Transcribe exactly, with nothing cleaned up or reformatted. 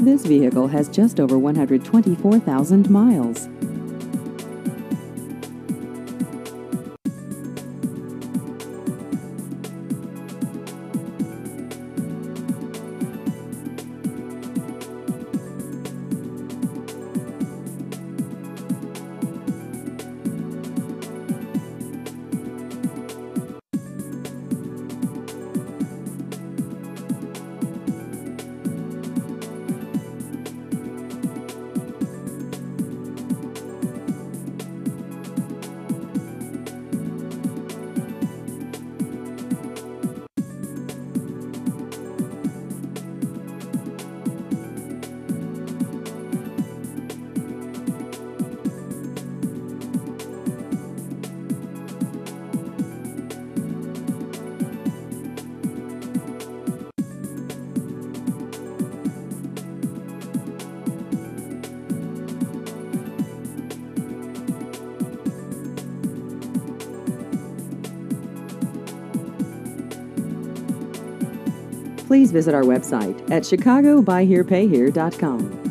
This vehicle has just over one hundred twenty-four thousand miles. Please visit our website at chicago buy here pay here dot com.